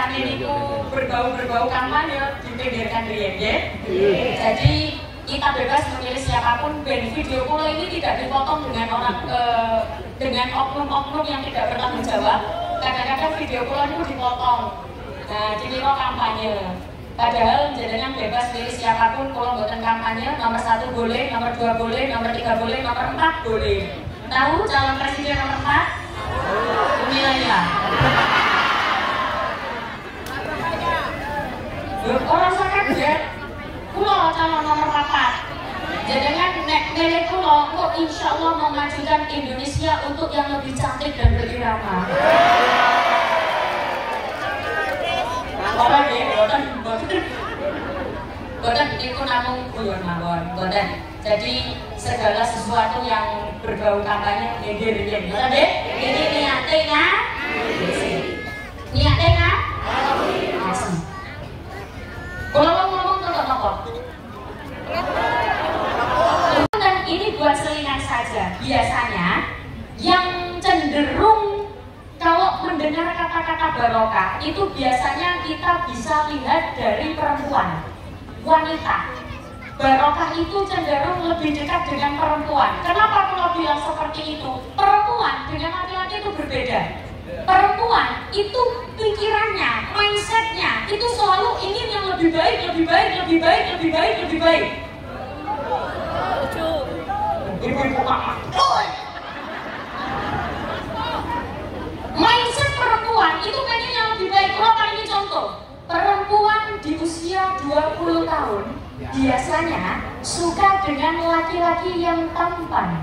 ceritanya niku berbau-berbau kampanye dipinggirkan riyen nggih. Jadi kita bebas memilih siapapun, dan video kula ini tidak dipotong dengan oknum-oknum yang tidak bertanggung jawab. Kadang-kadang video kula itu dipotong. Nah, dikira kampanye. Padahal jenengan bebas milih siapapun, kula mboten kampanye. Nomor 1 boleh, nomor 2 boleh, nomor 3 boleh, nomor 4 boleh. Tahu calon presiden nomor 4? Nilainya. Orang sakit ya. Kulo calon nomor 4. Jangan nek milih kulo, kok insya Allah memajukan Indonesia untuk yang lebih cantik dan berirama. Orang ya, boten itu namun guyon mawon, boten. Jadi segala sesuatu yang berbau kampanye nggih, boten nggih. Ini niatnya ngasih. Kalau ngomong tetap apa? Dan ini buat selingan saja. Biasanya yang cenderung kalau mendengar kata-kata barokah itu biasanya kita bisa lihat dari perempuan, wanita. Barokah itu cenderung lebih dekat dengan perempuan. Kenapa kalau bilang seperti itu? Perempuan dengan laki-laki itu berbeda. Perempuan itu pikirannya, mindsetnya itu selalu ingin yang lebih baik. Mindset perempuan itu pengen yang lebih baik. Kalau ini contoh, perempuan di usia 20 tahun biasanya suka dengan laki-laki yang tampan.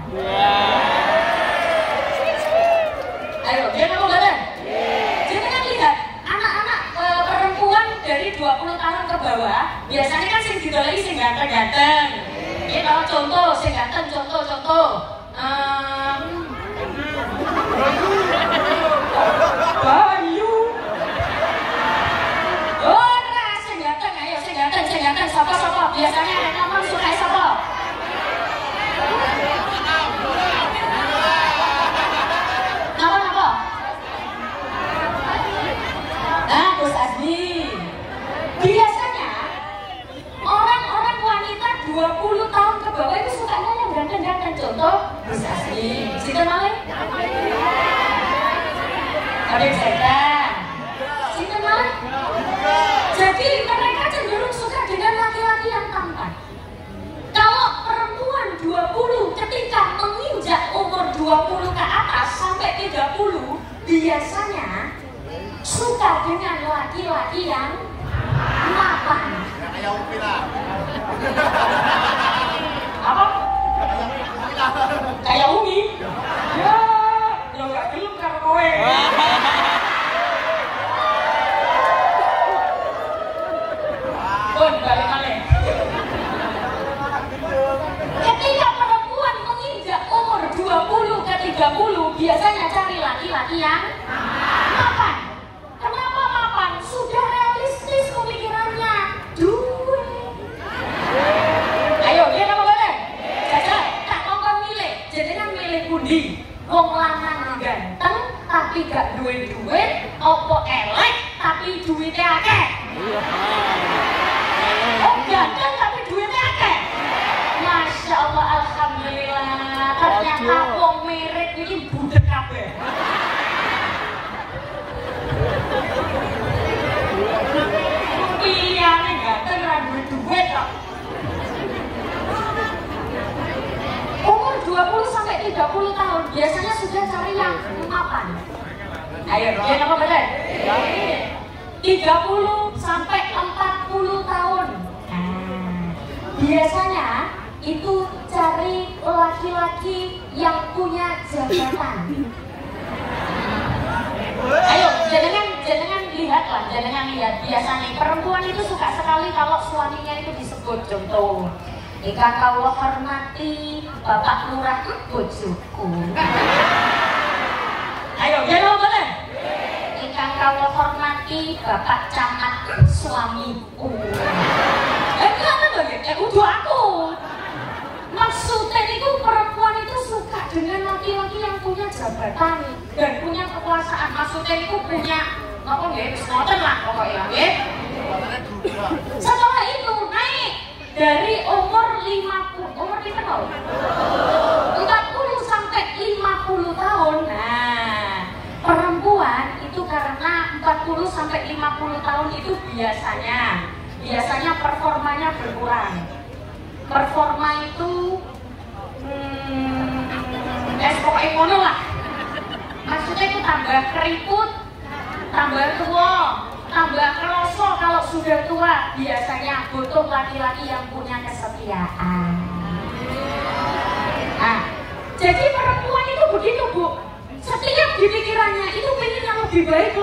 Ayo, dia mau badan. Jadi kan lihat, anak-anak perempuan dari 20 tahun ke bawah biasanya kan sing didoleki sing ganteng-ganteng. Ini kalau contoh, sing ganteng, contoh. Bayu. Ora sing ganteng, ayo sing ganteng. Sapa? Biasanya yang ngomong suka sapa? Napa? Nah, Gus Asdi. Biasanya orang-orang wanita 20 tahun ke bawah itu sukanya yang ganteng-ganteng. Contoh, Gus Asdi. Sinten malih? Kadek setan. Sinten malih? Jadi mereka cenderung suka dengan laki-laki yang tampan. Kalau perempuan 20 ketika menginjak umur 20 ke atas sampai 30 biasanya suka dengan laki-laki yang mapan. Kayak Umi lah. Apa? Kayak Umi? Ya nggak gelem karo kowe. Balik. Ketika perempuan menginjak umur 20 ke 30 biasanya cari laki-laki yang mapan. Kenapa mapan? Sudah realistis pemikirannya. Duit. Ayo, dia apa boleh? Jajal, tak kongkon milih. Jadi kan milih pundi. Wong lanang ganteng tapi gak duit, opo elek tapi duitnya akeh. Oh ganteng tapi duitnya akeh. Masya Allah, alhamdulillah. Ternyata wong mirip ini budek kabeh. Pilihannya ganteng ra duit kok. Umur 20 sampai 30 tahun biasanya sudah cari yang mapan. Ayo, dia apa betul? 30 sampai 40 tahun. Biasanya itu cari laki-laki yang punya jabatan. Ayo, jangan lihat biasanya perempuan itu suka sekali kalau suaminya itu disebut. Contoh, jika kau hormati Bapak Lurah bojoku. Ayo, jangan boleh. Jika kau hormati Bapak Camat suamiku. Udah aku. Maksudnya itu perempuan itu suka dengan laki-laki yang punya jabatan dan punya kekuasaan. Maksudnya itu punya apa ya? Ngoten lah, pokoknya, nggih. Setelah itu naik dari umur 40 sampai 50 tahun. Nah, perempuan itu karena 40 sampai 50 tahun itu biasanya performanya berkurang. Performa itu pokoknya ngono lah. Maksudnya itu tambah keriput, tambah tua, tambah kerosok kalau sudah tua. Biasanya butuh laki-laki yang punya kesetiaan. Nah, jadi perempuan itu begitu, Bu. Setiap di pikirannya itu pengen yang lebih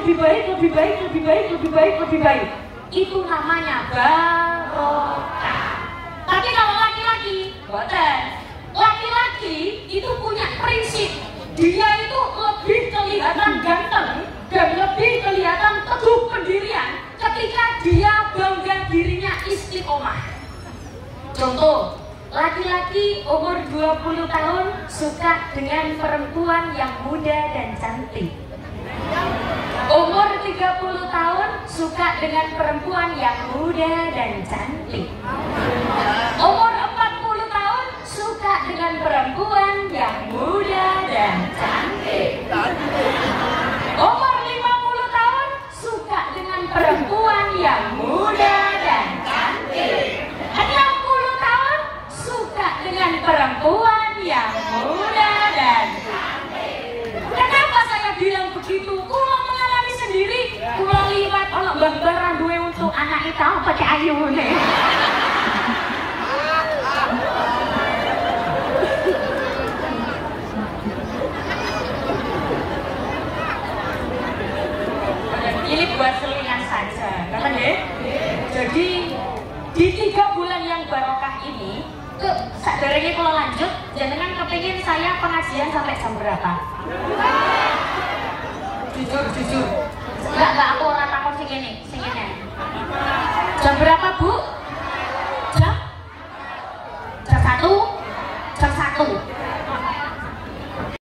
baik. Itu namanya barokah. Tapi kalau laki-laki, boten. Laki-laki itu punya prinsip. Dia itu lebih kelihatan ganteng dan lebih kelihatan teguh pendirian ketika dia bangga dirinya istiqomah. Contoh, laki-laki umur 20 tahun suka dengan perempuan yang muda dan cantik. Umur 30 tahun suka dengan perempuan yang muda dan cantik. Umur 40 tahun suka dengan perempuan yang muda dan cantik. Umur 50 tahun suka dengan perempuan yang muda dan cantik. 60 tahun suka dengan perempuan yang muda dan cantik. Kenapa saya bilang begitu? Kula mengalami sendiri. Kula liwat ana mbah-mbah duwe untuk anak itu pakai ayune. Ini buat selingan saja, kan ya? Jadi di 3 bulan yang barokah ini, sadarnya kalau lanjut, jangan kepingin saya pengajian sampai jam berapa?